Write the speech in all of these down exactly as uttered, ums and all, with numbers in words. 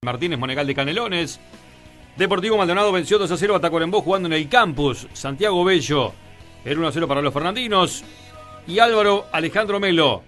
Martínez Monegal de Canelones. Deportivo Maldonado venció dos a cero a Tacuarembó jugando en el campus. Santiago Bello era uno a cero para los fernandinos. Y Álvaro Alejandro Melo.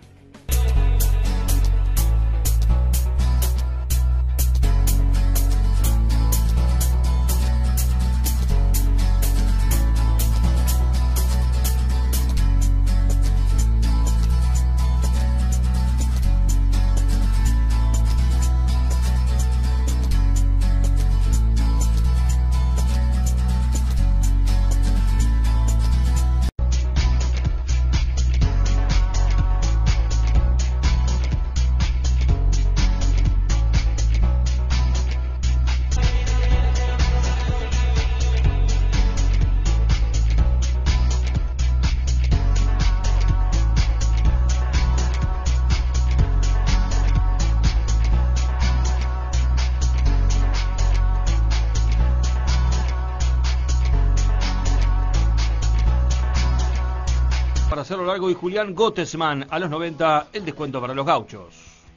Para hacerlo largo, y Julián Gottesman a los noventa, el descuento para los gauchos.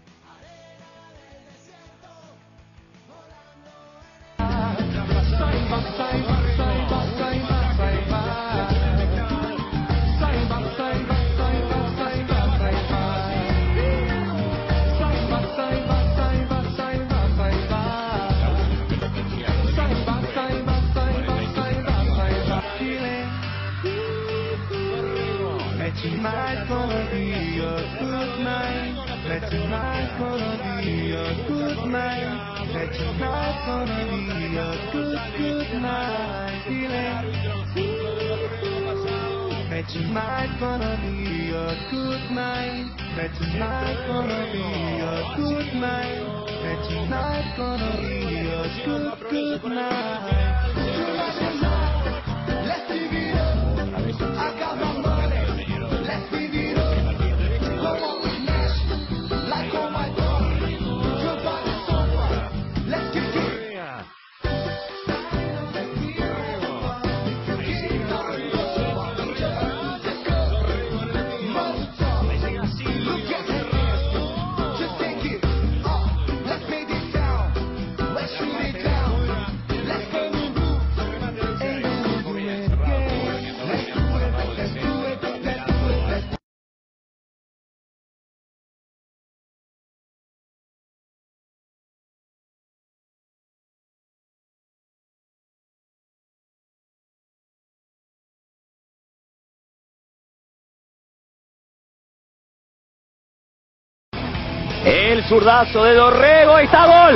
Tonight's gonna be a good night. Let tonight's gonna be a good night. Let tonight's gonna be a good, good night. Feeling. Let tonight's gonna be a good night. Let tonight's gonna be a good night. Let tonight's gonna be a good, good night. Let's give it up. I got my money. Let's give it up. Come on, we smash like on my door. Jump on the sofa. Let's get it. El zurdazo de Dorrego, ahí está, gol,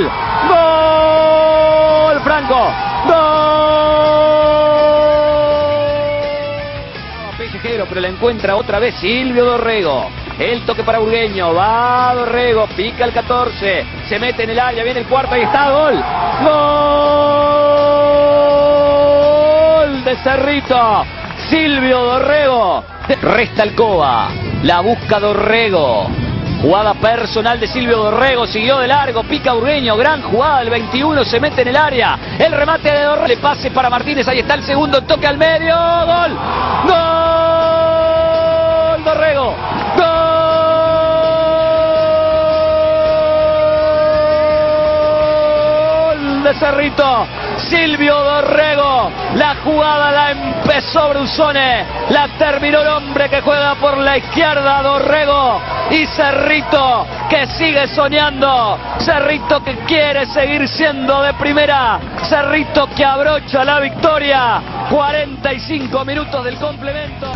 gol, Franco, gol. Pellejero, pero la encuentra otra vez Silvio Dorrego. El toque para Burgueño, va Dorrego, pica el catorce, se mete en el área, viene el cuarto, ahí está, gol, gol de Cerrito, Silvio Dorrego. Resta Alcoba, la busca Dorrego. Jugada personal de Silvio Dorrego, siguió de largo, pica Burgueño, gran jugada del veintiuno, se mete en el área, el remate de Dorrego, le pase para Martínez, ahí está el segundo, toque al medio, gol, gol, Dorrego, gol de Cerrito, Silvio Dorrego, la jugada la empezó Brusone, la terminó el hombre que juega por la izquierda, Dorrego, y Cerrito que sigue soñando, Cerrito que quiere seguir siendo de primera, Cerrito que abrocha la victoria, cuarenta y cinco minutos del complemento.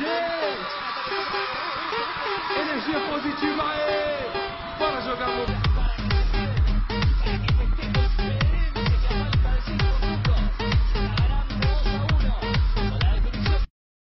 Energia positiva aí! Bora jogar no...